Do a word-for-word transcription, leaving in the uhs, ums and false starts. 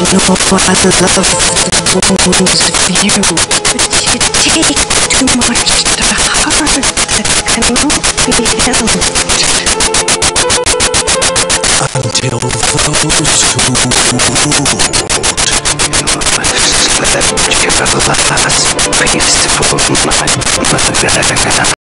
know I love those of you, but you take too much to heart that cannot be held. Until those who slept your last peaceful night.